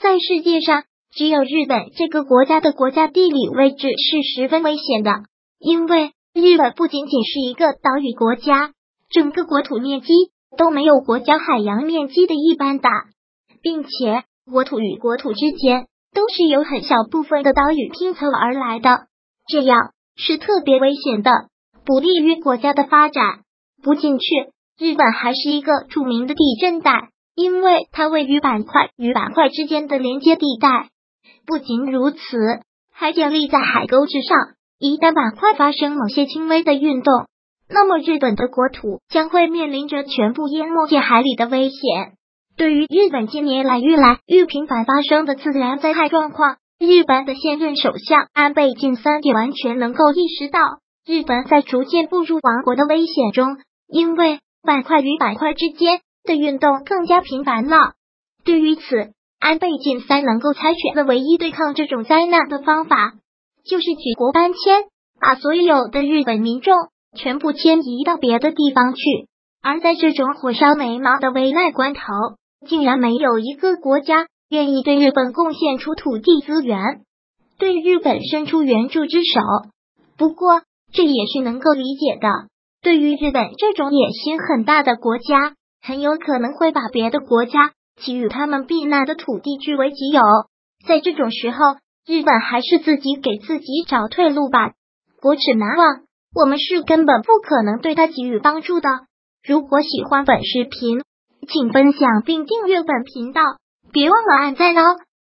在世界上，只有日本这个国家的国家地理位置是十分危险的，因为日本不仅仅是一个岛屿国家，整个国土面积都没有国家海洋面积的一般大，并且国土与国土之间都是由很小部分的岛屿拼凑而来的，这样是特别危险的，不利于国家的发展。不进去，日本还是一个著名的地震带，因为它位于板块与板块之间的连接地带。不仅如此，还建立在海沟之上，一旦板块发生某些轻微的运动，那么日本的国土将会面临着全部淹没进海里的危险。对于日本近年来愈来愈频繁发生的自然灾害状况，日本的现任首相安倍晋三也完全能够意识到日本在逐渐步入亡国的危险中，因为板块与板块之间的运动更加频繁了。对于此，安倍晋三能够采取的唯一对抗这种灾难的方法，就是举国搬迁，把所有的日本民众全部迁移到别的地方去。而在这种火烧眉毛的危难关头，竟然没有一个国家愿意对日本贡献出土地资源，对日本伸出援助之手。不过，这也是能够理解的。对于日本这种野心很大的国家，很有可能会把别的国家给予他们避难的土地据为己有。在这种时候，日本还是自己给自己找退路吧。国耻难忘，我们是根本不可能对他给予帮助的。如果喜欢本视频，请分享并订阅本频道，别忘了按赞哦。